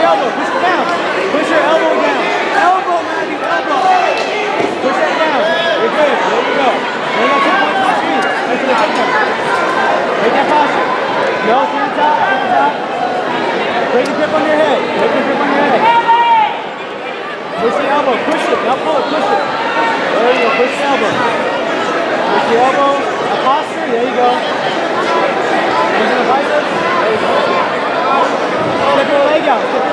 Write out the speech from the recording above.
elbow. Push it down. Push your elbow down. Elbow, Maddie. Elbow. Push that down. You're good. There you go. Now you got 2 points on the screen. Right to the tip point. Break that posture. No, to the top. To the top. Break the grip on your head. Break the grip on your head. Push the elbow. Push it. Now pull it. Push it. There you go. Push the elbow. Push the elbow. A posture. There you go. Using the biceps. There you go. Step your leg out.